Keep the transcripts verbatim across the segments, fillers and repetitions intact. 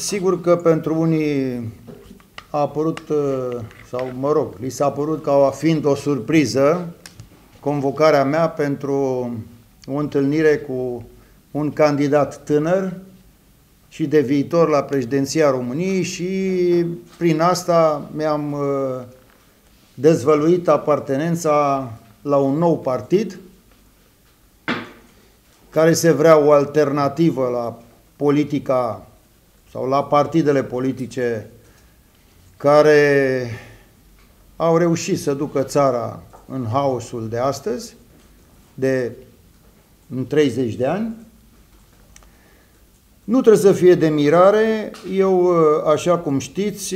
sigur că pentru unii a apărut, sau mă rog, li s-a părut ca fiind o surpriză convocarea mea pentru o întâlnire cu un candidat tânăr și de viitor la președinția României și prin asta mi-am dezvăluit apartenența la un nou partid care se vrea o alternativă la politica sau la partidele politice care au reușit să ducă țara în haosul de astăzi, de în treizeci de ani. Nu trebuie să fie de mirare. Eu, așa cum știți,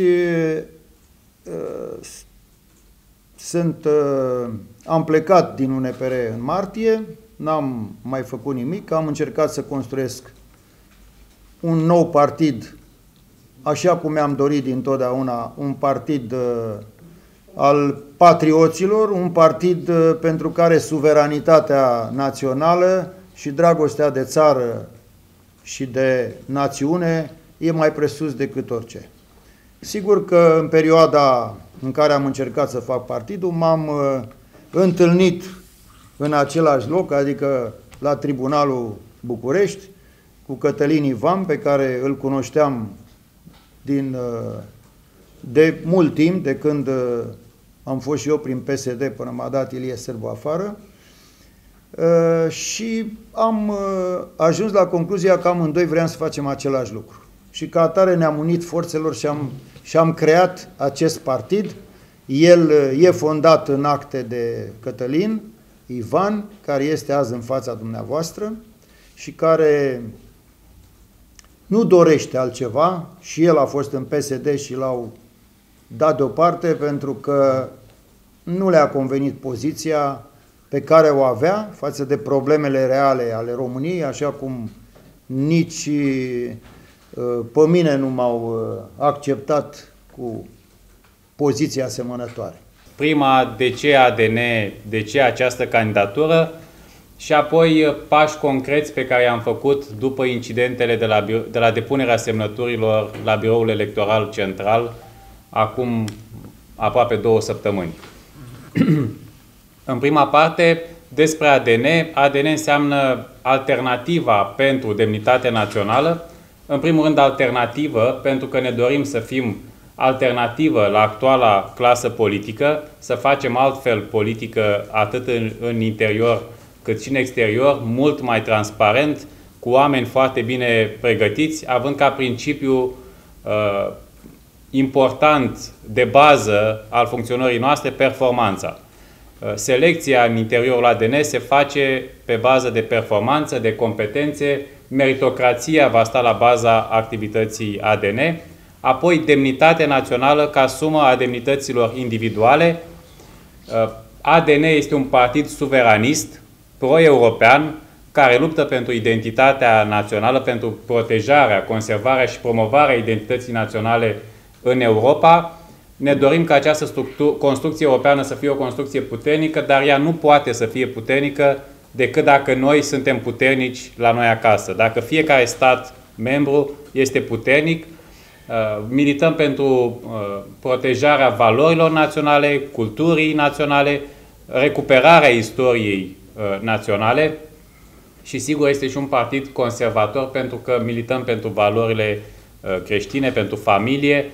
sunt, am plecat din U N P R în martie, n-am mai făcut nimic, am încercat să construiesc un nou partid, așa cum mi-am dorit dintotdeauna, un partid al patrioților, un partid pentru care suveranitatea națională și dragostea de țară și de națiune e mai presus decât orice. Sigur că în perioada în care am încercat să fac partidul, m-am uh, întâlnit în același loc, adică la Tribunalul București, cu Cătălin Ivan, pe care îl cunoșteam din, uh, de mult timp, de când uh, am fost și eu prin P S D până m-a dat Ilie Sârbu afară. Uh, și am uh, ajuns la concluzia că amândoi vreau să facem același lucru. Și ca atare ne-am unit forțelor și am, și am creat acest partid. El uh, e fondat în acte de Cătălin Ivan, care este azi în fața dumneavoastră și care nu dorește altceva. Și el a fost în P S D și l-au dat deoparte pentru că nu le-a convenit poziția pe care o avea față de problemele reale ale României, așa cum nici uh, pe mine nu m-au uh, acceptat cu poziția asemănătoare. Prima, de ce A D N, de ce această candidatură și apoi pași concreți pe care i-am făcut după incidentele de la, de la depunerea semnăturilor la Biroul Electoral Central, acum aproape două săptămâni. În prima parte, despre A D N. A D N înseamnă alternativa pentru demnitate națională. În primul rând, alternativă, pentru că ne dorim să fim alternativă la actuala clasă politică, să facem altfel politică atât în, în interior cât și în exterior, mult mai transparent, cu oameni foarte bine pregătiți, având ca principiu uh, important de bază al funcționării noastre performanța. Selecția în interiorul A D N se face pe bază de performanță, de competențe, meritocrația va sta la baza activității A D N, apoi demnitatea națională ca sumă a demnităților individuale. A D N este un partid suveranist, pro-european, care luptă pentru identitatea națională, pentru protejarea, conservarea și promovarea identității naționale în Europa. Ne dorim ca această construcție europeană să fie o construcție puternică, dar ea nu poate să fie puternică decât dacă noi suntem puternici la noi acasă. Dacă fiecare stat membru este puternic, milităm pentru protejarea valorilor naționale, culturii naționale, recuperarea istoriei naționale și sigur este și un partid conservator pentru că milităm pentru valorile creștine, pentru familie.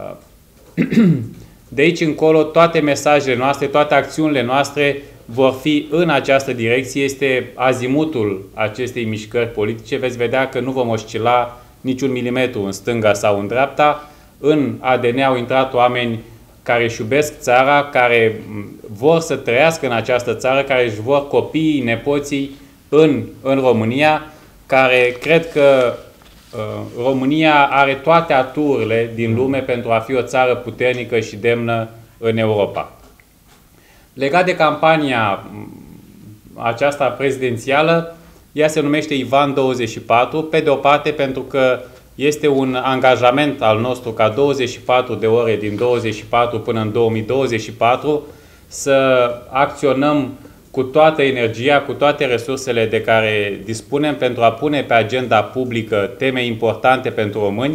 De aici încolo, toate mesajele noastre, toate acțiunile noastre vor fi în această direcție. Este azimutul acestei mișcări politice. Veți vedea că nu vom oscila niciun milimetru în stânga sau în dreapta. În A D N au intrat oameni care își iubesc țara, care vor să trăiască în această țară, care își vor copiii, nepoții în, în România, care cred că România are toate aturile din lume pentru a fi o țară puternică și demnă în Europa. Legat de campania aceasta prezidențială, ea se numește Ivan douăzeci și patru, pe de o parte pentru că este un angajament al nostru ca douăzeci și patru de ore din douăzeci și patru până în două mii douăzeci și patru să acționăm cu toată energia, cu toate resursele de care dispunem pentru a pune pe agenda publică teme importante pentru români,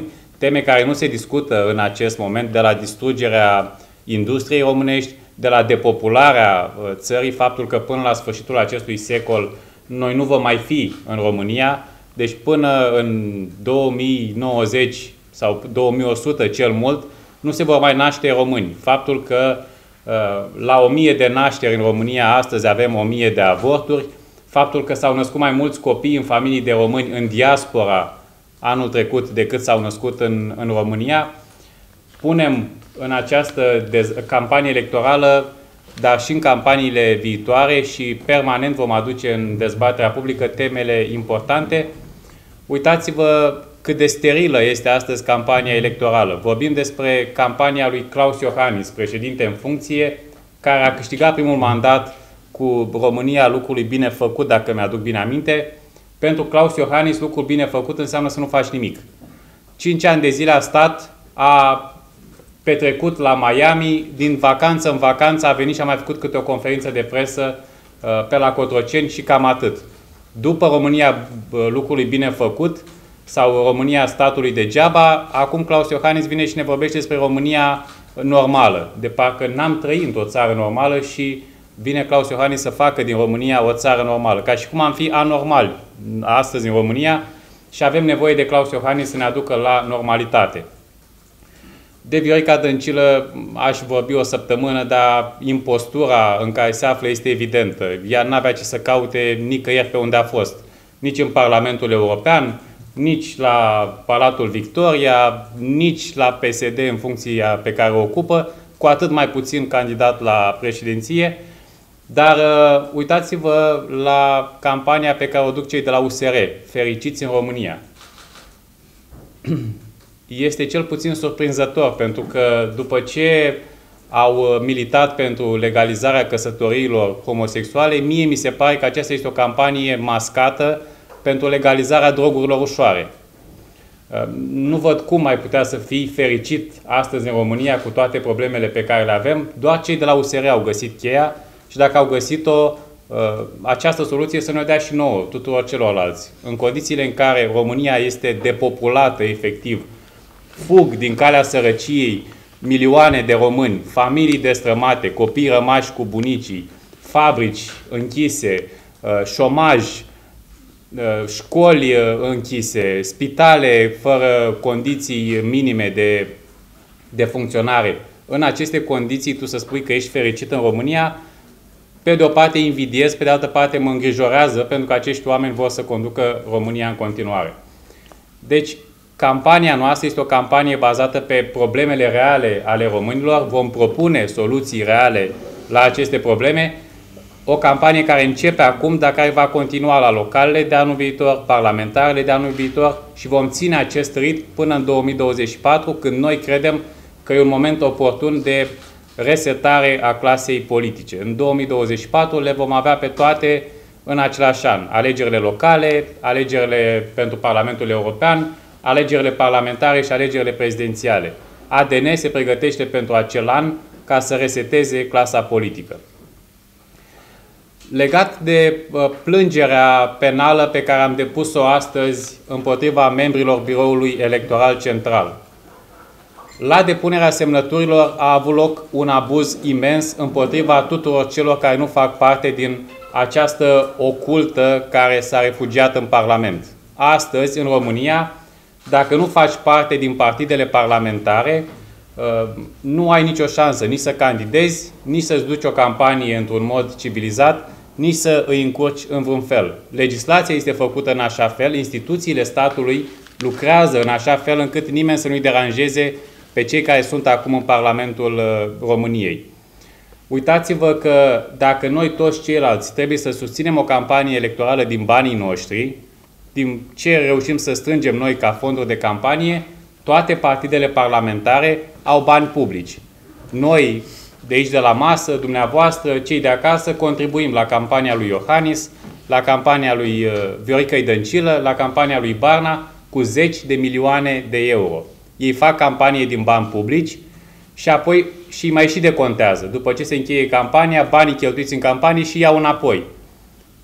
teme care nu se discută în acest moment, de la distrugerea industriei românești, de la depopularea țării, faptul că până la sfârșitul acestui secol noi nu vom mai fi în România, deci până în două mii nouăzeci sau două mii o sută cel mult, nu se vor mai naște români. Faptul că la o mie de nașteri în România astăzi avem o mie de avorturi, faptul că s-au născut mai mulți copii în familii de români în diaspora anul trecut decât s-au născut în, în România, punem în această campanie electorală, dar și în campaniile viitoare și permanent vom aduce în dezbaterea publică temele importante. Uitați-vă cât de sterilă este astăzi campania electorală. Vorbim despre campania lui Klaus Iohannis, președinte în funcție, care a câștigat primul mandat cu România lucrului bine făcut, dacă mi-aduc bine aminte. Pentru Klaus Iohannis, lucrul bine făcut înseamnă să nu faci nimic. Cinci ani de zile a stat, a petrecut la Miami, din vacanță în vacanță a venit și a mai făcut câte o conferință de presă uh, pe la Cotroceni și cam atât. După România uh, lucrului bine făcut sau România statului degeaba, acum Klaus Iohannis vine și ne vorbește despre România normală. De parcă n-am trăit într-o țară normală și vine Klaus Iohannis să facă din România o țară normală. Ca și cum am fi anormali astăzi în România și avem nevoie de Klaus Iohannis să ne aducă la normalitate. De Viorica Dăncilă aș vorbi o săptămână, dar impostura în care se află este evidentă. Ea n-avea ce să caute nicăieri pe unde a fost. Nici în Parlamentul European, nici la Palatul Victoria, nici la P S D în funcția pe care o ocupă, cu atât mai puțin candidat la președinție. Dar uh, uitați-vă la campania pe care o duc cei de la U S R, Fericiți în România. Este cel puțin surprinzător, pentru că după ce au militat pentru legalizarea căsătoriilor homosexuale, mie mi se pare că aceasta este o campanie mascată pentru legalizarea drogurilor ușoare. Nu văd cum ai putea să fii fericit astăzi în România cu toate problemele pe care le avem. Doar cei de la U S R au găsit cheia și dacă au găsit-o, această soluție să ne dea și nouă, tuturor celorlalți. În condițiile în care România este depopulată efectiv, fug din calea sărăciei milioane de români, familii destrămate, copii rămași cu bunicii, fabrici închise, șomaj, școli închise, spitale fără condiții minime de, de funcționare. În aceste condiții tu să spui că ești fericit în România, pe de o parte invidiez, pe de altă parte mă îngrijorează pentru că acești oameni vor să conducă România în continuare. Deci, campania noastră este o campanie bazată pe problemele reale ale românilor. Vom propune soluții reale la aceste probleme. O campanie care începe acum, dar care va continua la localele de anul viitor, parlamentarele de anul viitor și vom ține acest ritm până în două mii douăzeci și patru, când noi credem că e un moment oportun de resetare a clasei politice. În două mii douăzeci și patru le vom avea pe toate în același an. Alegerile locale, alegerile pentru Parlamentul European, alegerile parlamentare și alegerile prezidențiale. A D N se pregătește pentru acel an ca să reseteze clasa politică. Legat de uh, plângerea penală pe care am depus-o astăzi împotriva membrilor Biroului Electoral Central. La depunerea semnăturilor a avut loc un abuz imens împotriva tuturor celor care nu fac parte din această ocultă care s-a refugiat în Parlament. Astăzi, în România, dacă nu faci parte din partidele parlamentare, nu ai nicio șansă nici să candidezi, nici să-ți duci o campanie într-un mod civilizat, nici să îi încurci în vreun fel. Legislația este făcută în așa fel, instituțiile statului lucrează în așa fel încât nimeni să nu-i deranjeze pe cei care sunt acum în Parlamentul României. Uitați-vă că dacă noi toți ceilalți trebuie să susținem o campanie electorală din banii noștri, din ce reușim să strângem noi ca fonduri de campanie, toate partidele parlamentare au bani publici. Noi, de aici de la masă, dumneavoastră, cei de acasă, contribuim la campania lui Iohannis, la campania lui Viorica Dăncilă, la campania lui Barna, cu zeci de milioane de euro. Ei fac campanie din bani publici și apoi și mai și decontează. După ce se încheie campania, banii cheltuiți în campanie și iau înapoi.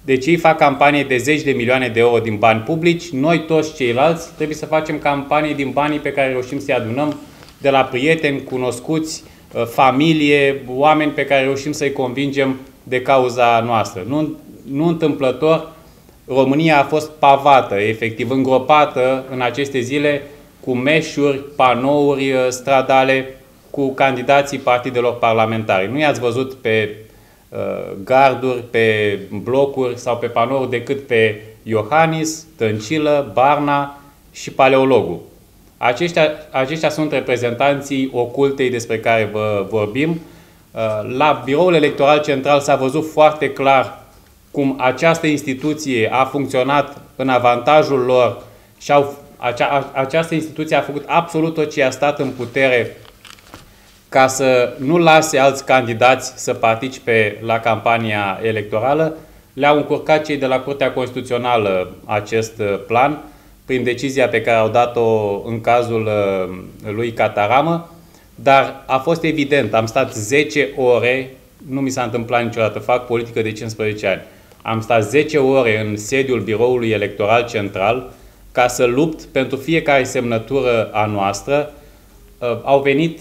Deci ei fac campanie de zeci de milioane de euro din bani publici, noi toți ceilalți trebuie să facem campanie din banii pe care reușim să-i adunăm de la prieteni, cunoscuți, familie, oameni pe care reușim să-i convingem de cauza noastră. Nu, nu întâmplător, România a fost pavată, efectiv îngropată în aceste zile cu meșuri, panouri stradale, cu candidații partidelor parlamentare. Nu i-ați văzut pe uh, garduri, pe blocuri sau pe panouri decât pe Iohannis, Dăncilă, Barna și Paleologul. Aceștia, aceștia sunt reprezentanții ocultei despre care vă vorbim. Uh, la Biroul Electoral Central s-a văzut foarte clar cum această instituție a funcționat în avantajul lor și au, acea, această instituție a făcut absolut tot ce a stat în putere ca să nu lase alți candidați să participe la campania electorală. Le-au încurcat cei de la Curtea Constituțională acest plan prin decizia pe care au dat-o în cazul lui Cataramă, dar a fost evident, am stat zece ore, nu mi s-a întâmplat niciodată, fac politică de cincisprezece ani, am stat zece ore în sediul Biroului Electoral Central ca să lupt pentru fiecare semnătură a noastră. Au venit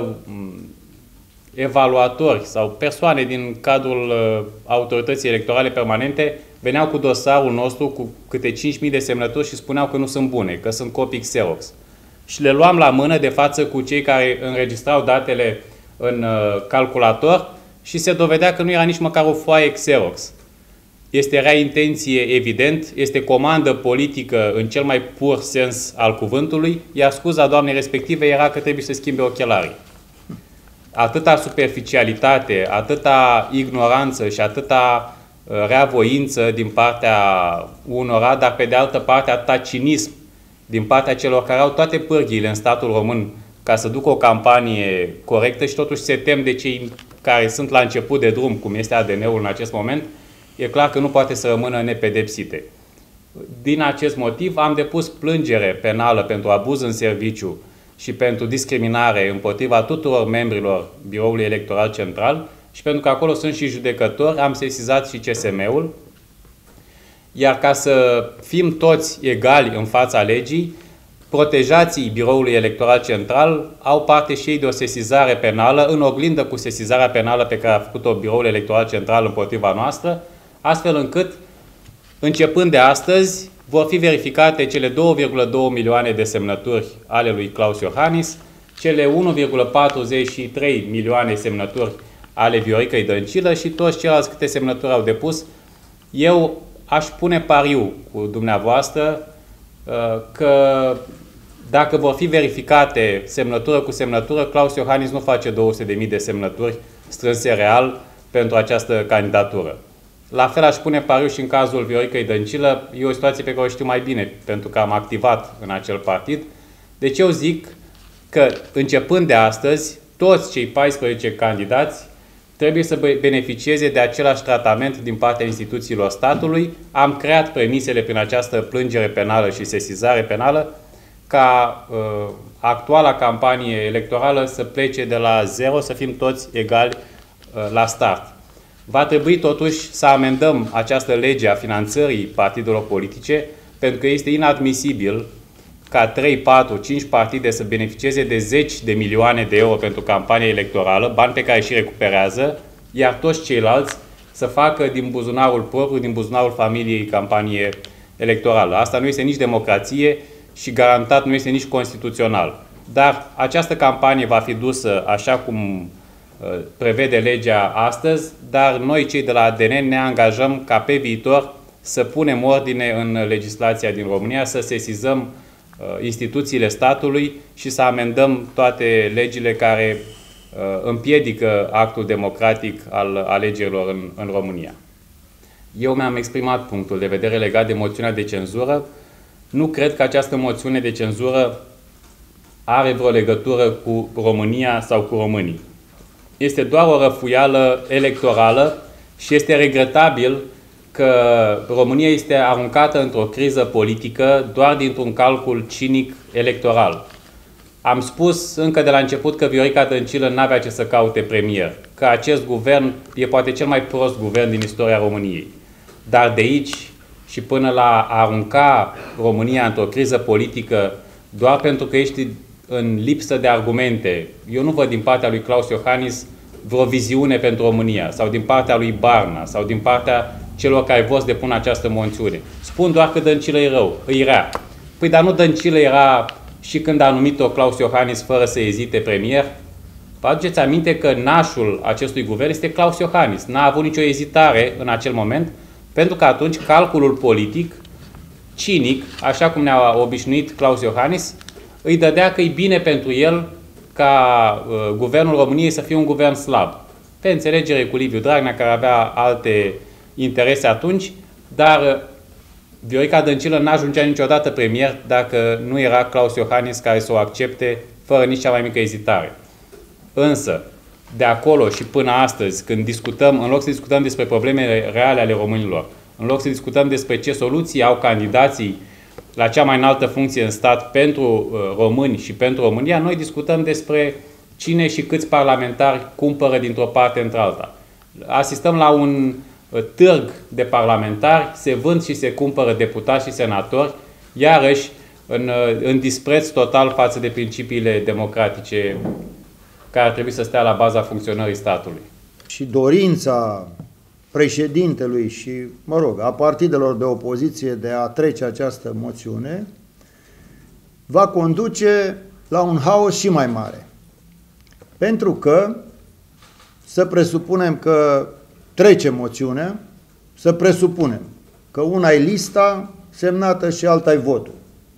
evaluatori sau persoane din cadrul autorității electorale permanente, veneau cu dosarul nostru cu câte cinci mii de semnături și spuneau că nu sunt bune, că sunt copii Xerox. Și le luam la mână de față cu cei care înregistrau datele în calculator și se dovedea că nu era nici măcar o foaie Xerox. Este rea intenție, evident, este comandă politică în cel mai pur sens al cuvântului, iar scuza doamnei respective era că trebuie să schimbe ochelarii. Atâta superficialitate, atâta ignoranță și atâta reavoință din partea unora, dar pe de altă parte atâta cinism din partea celor care au toate pârghiile în statul român ca să ducă o campanie corectă și totuși se tem de cei care sunt la început de drum, cum este A D N-ul în acest moment, e clar că nu poate să rămână nepedepsite. Din acest motiv am depus plângere penală pentru abuz în serviciu și pentru discriminare împotriva tuturor membrilor Biroului Electoral Central și pentru că acolo sunt și judecători, am sesizat și C S M-ul. Iar ca să fim toți egali în fața legii, protejații Biroului Electoral Central au parte și ei de o sesizare penală, în oglindă cu sesizarea penală pe care a făcut-o Biroul Electoral Central împotriva noastră, astfel încât, începând de astăzi, vor fi verificate cele două virgulă doi milioane de semnături ale lui Klaus Iohannis, cele unu virgulă patruzeci și trei milioane semnături ale Vioricăi Dăncilă și toți ceilalți câte semnături au depus. Eu aș pune pariu cu dumneavoastră că dacă vor fi verificate semnătură cu semnătură, Klaus Iohannis nu face două sute de mii de semnături strânse real pentru această candidatură. La fel aș pune pariu și în cazul Vioricăi Dăncilă. E o situație pe care o știu mai bine, pentru că am activat în acel partid. Deci eu zic că, începând de astăzi, toți cei paisprezece candidați trebuie să beneficieze de același tratament din partea instituțiilor statului. Am creat premisele prin această plângere penală și sesizare penală ca uh, actuala campanie electorală să plece de la zero, să fim toți egali uh, la start. Va trebui totuși să amendăm această lege a finanțării partidelor politice, pentru că este inadmisibil ca trei, patru, cinci partide să beneficieze de zeci de milioane de euro pentru campania electorală, bani pe care și recuperează, iar toți ceilalți să facă din buzunarul propriu, din buzunarul familiei, campanie electorală. Asta nu este nici democrație și garantat nu este nici constituțional. Dar această campanie va fi dusă așa cum prevede legea astăzi, dar noi cei de la A D N ne angajăm ca pe viitor să punem ordine în legislația din România, să sesizăm instituțiile statului și să amendăm toate legile care împiedică actul democratic al alegerilor în, în România. Eu mi-am exprimat punctul de vedere legat de moțiunea de cenzură. Nu cred că această moțiune de cenzură are vreo legătură cu România sau cu românii. Este doar o răfuială electorală și este regretabil că România este aruncată într-o criză politică doar dintr-un calcul cinic electoral. Am spus încă de la început că Viorica Dăncilă n-avea ce să caute premier, că acest guvern e poate cel mai prost guvern din istoria României. dar de aici și până la a arunca România într-o criză politică doar pentru că ești în lipsă de argumente. Eu nu văd din partea lui Klaus Iohannis vreo viziune pentru România, sau din partea lui Barna, sau din partea celor care vor să depună această moțiune. Spun doar că Dăncilă e rău, îi rea. Păi dar nu Dăncilă era și când a numit-o Klaus Iohannis fără să ezite premier? Vă aduceți aminte că nașul acestui guvern este Klaus Iohannis. N-a avut nicio ezitare în acel moment, pentru că atunci calculul politic, cinic, așa cum ne-a obișnuit Klaus Iohannis, îi dădea că e bine pentru el ca uh, guvernul României să fie un guvern slab. Pe înțelegere cu Liviu Dragnea, care avea alte interese atunci, dar uh, Viorica Dăncilă n-ajungea niciodată premier dacă nu era Klaus Iohannis care să o accepte fără nici cea mai mică ezitare. Însă, de acolo și până astăzi, când discutăm, în loc să discutăm despre problemele reale ale românilor, în loc să discutăm despre ce soluții au candidații la cea mai înaltă funcție în stat pentru uh, români și pentru România, noi discutăm despre cine și câți parlamentari cumpără dintr-o parte într-alta. Asistăm la un uh, târg de parlamentari, se vând și se cumpără deputați și senatori, iarăși în, uh, în dispreț total față de principiile democratice care ar trebui să stea la baza funcționării statului. Și dorința președintelui și, mă rog, a partidelor de opoziție de a trece această moțiune va conduce la un haos și mai mare. Pentru că, să presupunem că trece moțiunea, să presupunem că una e lista semnată și alta e votul.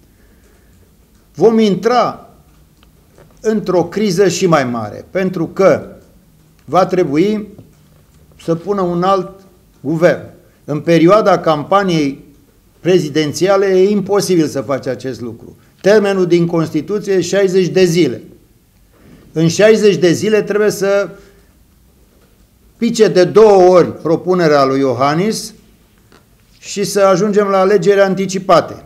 Vom intra într-o criză și mai mare, pentru că va trebui să pună un alt guvern. În perioada campaniei prezidențiale e imposibil să faci acest lucru. Termenul din Constituție e șaizeci de zile. În șaizeci de zile trebuie să pice de două ori propunerea lui Iohannis și să ajungem la alegeri anticipate.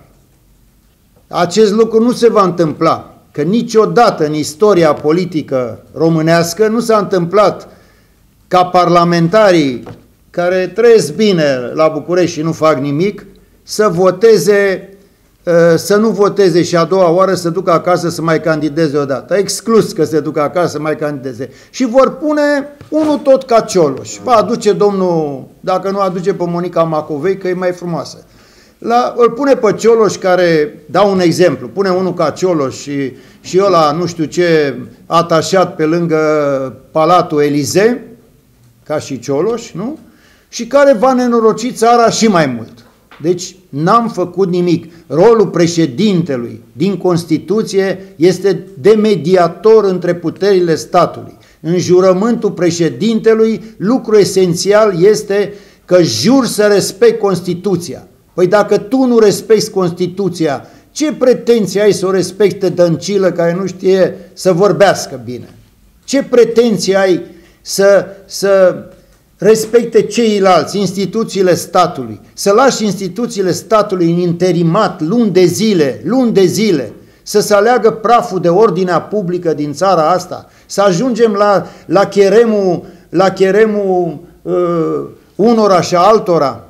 Acest lucru nu se va întâmpla, că niciodată în istoria politică românească nu s-a întâmplat ca parlamentarii care trăiesc bine la București și nu fac nimic să voteze, să nu voteze și a doua oară să ducă acasă să mai candideze odată. Exclus că se ducă acasă să mai candideze. Și vor pune unul tot ca Cioloș. Va aduce domnul, dacă nu aduce pe Monica Macovei, că e mai frumoasă. La, îl pune pe Cioloș care, dau un exemplu, pune unul ca Cioloș și, și ăla nu știu ce atașat pe lângă Palatul Elisee, ca și Cioloș, nu? Și care va nenoroci țara și mai mult. Deci n-am făcut nimic. Rolul președintelui din Constituție este de mediator între puterile statului. În jurământul președintelui, lucru esențial este că jur să respect Constituția. Păi dacă tu nu respecti Constituția, ce pretenții ai să o respecte Dăncilă care nu știe să vorbească bine? Ce pretenții ai să, să respecte ceilalți, instituțiile statului? Să lași instituțiile statului în interimat luni de zile, luni de zile, să se aleagă praful de ordinea publică din țara asta? Să ajungem la, la cheremul, la cheremul uh, unora și altora?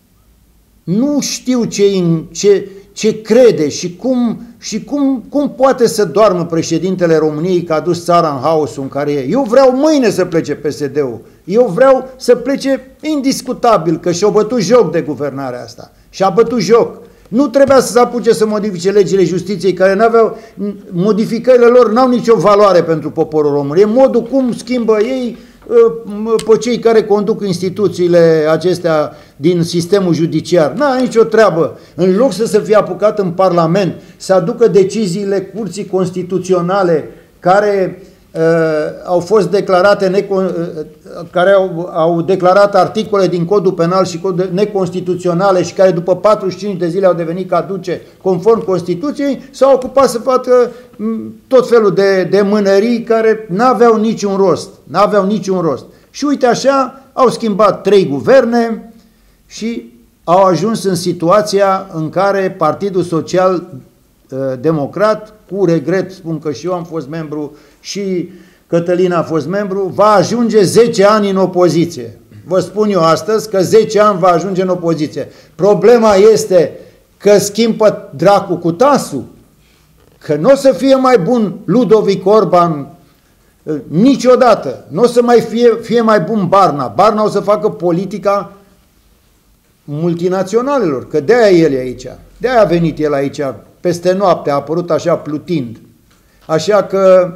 Nu știu ce, ce, ce crede și, cum, și cum, cum poate să doarmă președintele României că a dus țara în haosul în care e. Eu vreau mâine să plece P S D-ul. Eu vreau să plece indiscutabil, că și-a bătut joc de guvernarea asta. Și-a bătut joc. Nu trebuia să se apuce să modifice legile justiției care n-aveau, modificările lor n-au nicio valoare pentru poporul român. E modul cum schimbă ei pe cei care conduc instituțiile acestea din sistemul judiciar. N-a nicio treabă. În loc să se fie apucat în Parlament să aducă deciziile Curții Constituționale care uh, au fost declarate, uh, care au, au declarat articole din Codul Penal și cod neconstituționale și care după patruzeci și cinci de zile au devenit caduce conform Constituției, s-au ocupat să facă tot felul de, de mânării care n-aveau niciun rost. N-aveau niciun rost. Și uite așa, au schimbat trei guverne și au ajuns în situația în care Partidul Social Democrat, cu regret spun că și eu am fost membru și Cătălin a fost membru, va ajunge zece ani în opoziție. vă spun eu astăzi că zece ani va ajunge în opoziție. Problema este că schimbă dracu cu tasul, că nu o să fie mai bun Ludovic Orban niciodată, nu o să mai fie, fie mai bun Barna. Barna o să facă politica multinaționalelor, că de-aia el e aici. De-aia a venit el aici, peste noapte, a apărut așa plutind. Așa că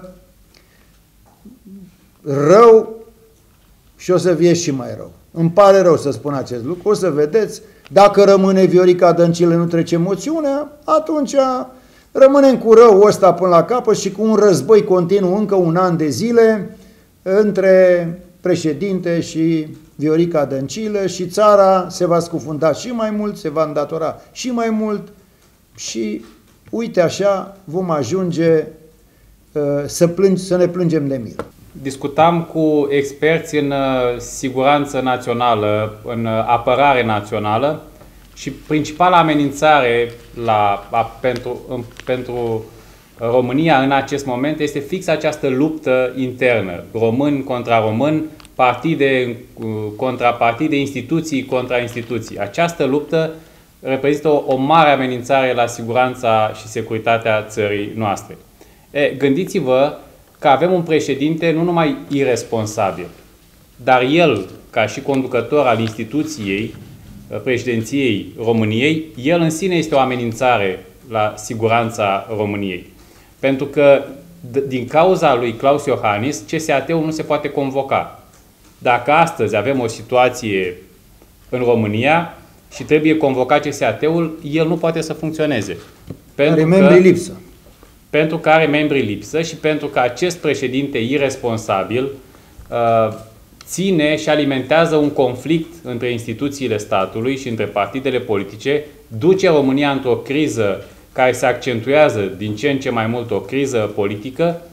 rău și o să fie și mai rău. Îmi pare rău să spun acest lucru, o să vedeți, dacă rămâne Viorica Dăncilă, nu trece moțiunea, atunci rămânem cu răul ăsta până la capăt și cu un război continuu încă un an de zile între președinte și Viorica Dăncilă și țara se va scufunda și mai mult, se va îndatora și mai mult și uite așa vom ajunge uh, să, plângi, să ne plângem de milă. Discutam cu experți în siguranță națională, în apărare națională și principala amenințare la, a, pentru, în, pentru România în acest moment este fix această luptă internă. Români contra români, partide contra partide, instituții contra instituții. Această luptă reprezintă o, o mare amenințare la siguranța și securitatea țării noastre. E, gândiți-vă că avem un președinte nu numai iresponsabil, dar el, ca și conducător al instituției președinției României, el în sine este o amenințare la siguranța României. Pentru că din cauza lui Klaus Iohannis, C S A T-ul nu se poate convoca. Dacă astăzi avem o situație în România și trebuie convocat C S A T-ul, el nu poate să funcționeze. Are membrii lipsă. Pentru că are membrii lipsă și pentru că acest președinte irresponsabil uh, ține și alimentează un conflict între instituțiile statului și între partidele politice, duce România într-o criză care se accentuează din ce în ce mai mult, o criză politică,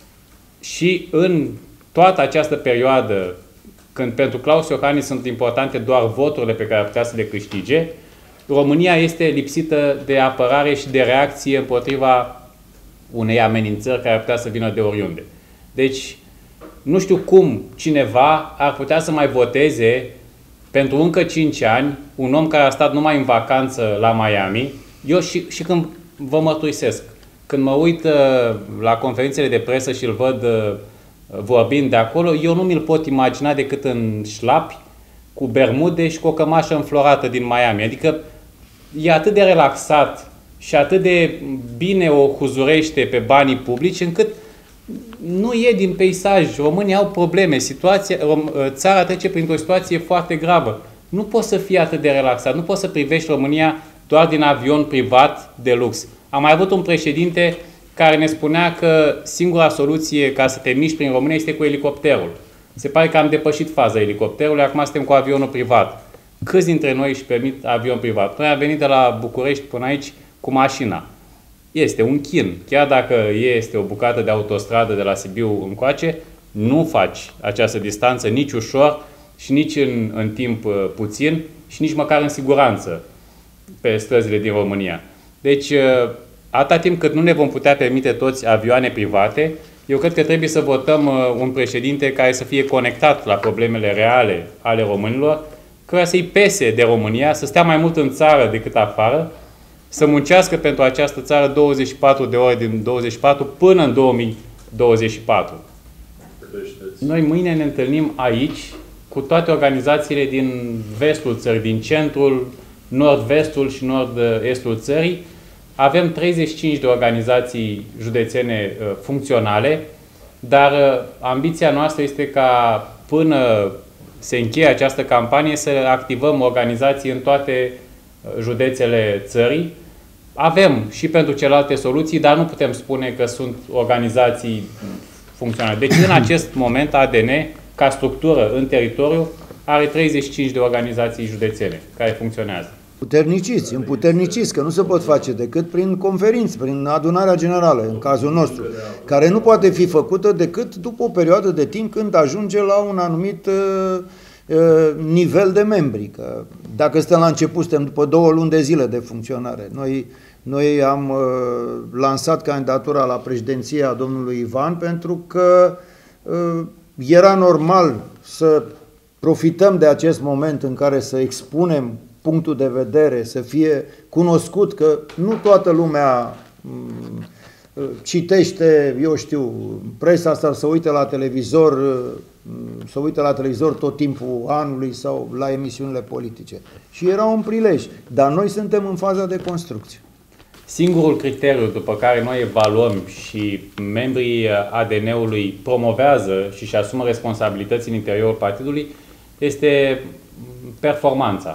și în toată această perioadă, când pentru Klaus Iohannis sunt importante doar voturile pe care ar putea să le câștige, România este lipsită de apărare și de reacție împotriva unei amenințări care ar putea să vină de oriunde. Deci, nu știu cum cineva ar putea să mai voteze pentru încă cinci ani un om care a stat numai în vacanță la Miami. Eu și, și când vă mărturisesc, când mă uit uh, la conferințele de presă și îl văd uh, vorbind de acolo, eu nu mi-l pot imagina decât în șlapi, cu bermude și cu o cămașă înflorată din Miami. Adică e atât de relaxat și atât de bine o huzurește pe banii publici, încât nu e din peisaj. Românii au probleme. Situația, țara trece printr-o situație foarte gravă. Nu poți să fii atât de relaxat. Nu poți să privești România doar din avion privat de lux. Am mai avut un președinte care ne spunea că singura soluție ca să te miști prin România este cu elicopterul. Se pare că am depășit faza elicopterului, acum suntem cu avionul privat. Câți dintre noi își permit avion privat? Noi am venit de la București până aici cu mașina. Este un chin. Chiar dacă este o bucată de autostradă de la Sibiu încoace, nu faci această distanță nici ușor și nici în, în timp puțin și nici măcar în siguranță pe străzile din România. Deci, atâta timp cât nu ne vom putea permite toți avioane private, eu cred că trebuie să votăm un președinte care să fie conectat la problemele reale ale românilor, care să-i pese de România, să stea mai mult în țară decât afară, să muncească pentru această țară douăzeci și patru de ore din douăzeci și patru până în două mii douăzeci și patru. Noi mâine ne întâlnim aici cu toate organizațiile din vestul țării, din centrul, nord-vestul și nord-estul țării. Avem treizeci și cinci de organizații județene uh, funcționale, dar uh, ambiția noastră este ca până se încheie această campanie să activăm organizații în toate uh, județele țării. Avem și pentru celelalte soluții, dar nu putem spune că sunt organizații funcționale. Deci în acest moment A D N, ca structură în teritoriu, are treizeci și cinci de organizații județene care funcționează. Puterniciți, împuterniciți, că nu se pot face decât prin conferințe, prin adunarea generală, în cazul nostru, care nu poate fi făcută decât după o perioadă de timp când ajunge la un anumit uh, uh, nivel de membri. Că dacă suntem la început, suntem după două luni de zile de funcționare. Noi, noi am uh, lansat candidatura la președinția domnului Ivan pentru că uh, era normal să profităm de acest moment în care să expunem punctul de vedere, să fie cunoscut că nu toată lumea citește, eu știu, presa asta, să uite la televizor, să uite la televizor tot timpul anului sau la emisiunile politice. Și era un prilej, dar noi suntem în faza de construcție. Singurul criteriu după care noi evaluăm și membrii A D N-ului promovează și își asumă responsabilități în interiorul partidului este performanța.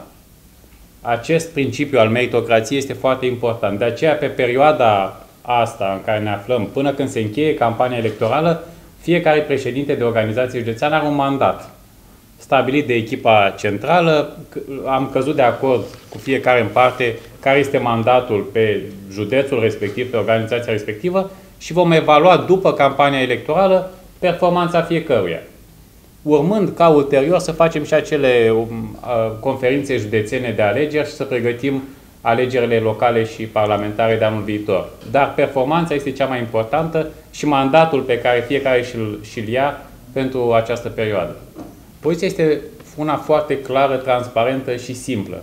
Acest principiu al meritocrației este foarte important. De aceea, pe perioada asta în care ne aflăm, până când se încheie campania electorală, fiecare președinte de organizație județeană are un mandat stabilit de echipa centrală. Am căzut de acord cu fiecare în parte care este mandatul pe județul respectiv, pe organizația respectivă și vom evalua după campania electorală performanța fiecăruia. Urmând ca ulterior să facem și acele uh, conferințe județene de alegeri și să pregătim alegerile locale și parlamentare de anul viitor. Dar performanța este cea mai importantă și mandatul pe care fiecare și-l și-l ia pentru această perioadă. Poziția este una foarte clară, transparentă și simplă.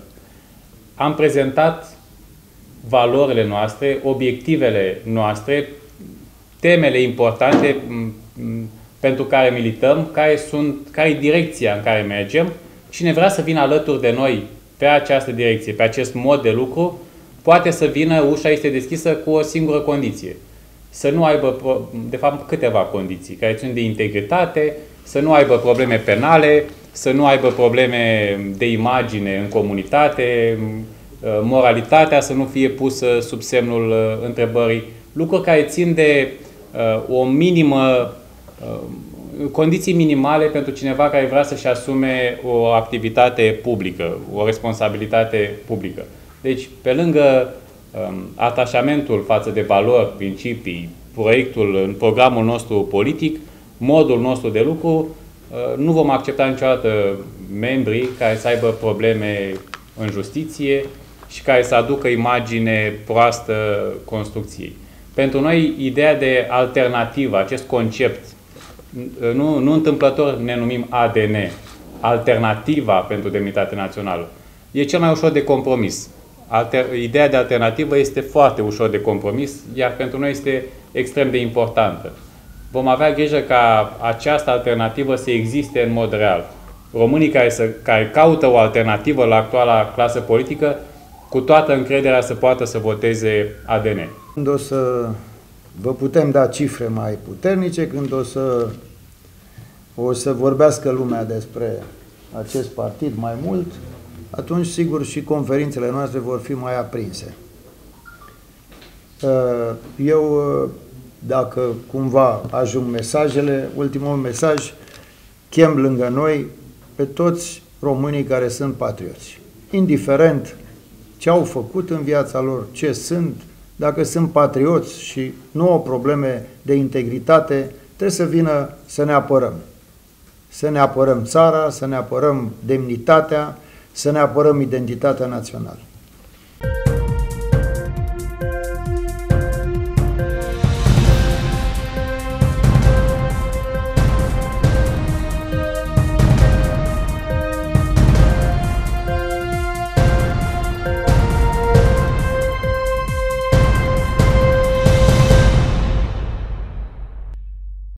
Am prezentat valorile noastre, obiectivele noastre, temele importante pentru care milităm, care sunt, care e direcția în care mergem. Cine vrea să vină alături de noi pe această direcție, pe acest mod de lucru, poate să vină, ușa este deschisă cu o singură condiție. Să nu aibă, de fapt, câteva condiții, care țin de integritate, să nu aibă probleme penale, să nu aibă probleme de imagine în comunitate, moralitatea să nu fie pusă sub semnul întrebării, lucruri care țin de uh, o minimă, uh, condiții minimale pentru cineva care vrea să-și asume o activitate publică, o responsabilitate publică. Deci, pe lângă um, atașamentul față de valori, principii, proiectul, în programul nostru politic, modul nostru de lucru, uh, nu vom accepta niciodată membrii care să aibă probleme în justiție și care să aducă imagine proastă construcției. Pentru noi, ideea de alternativă, acest concept, nu, nu întâmplător ne numim A D N, alternativa pentru demnitate națională, e cel mai ușor de compromis. Alter, ideea de alternativă este foarte ușor de compromis, iar pentru noi este extrem de importantă. Vom avea grijă ca această alternativă să existe în mod real. Românii care, să, care caută o alternativă la actuala clasă politică, cu toată încrederea să poată să voteze A D N. Când o să vă putem da cifre mai puternice, când o să, o să vorbească lumea despre acest partid mai mult, atunci sigur și conferințele noastre vor fi mai aprinse. Eu, dacă cumva ajung mesajele, ultimul mesaj, chem lângă noi pe toți românii care sunt patrioți. Indiferent ce au făcut în viața lor, ce sunt, dacă sunt patrioți și nu au probleme de integritate, trebuie să vină să ne apărăm. Să ne apărăm țara, să ne apărăm demnitatea, să ne apărăm identitatea națională.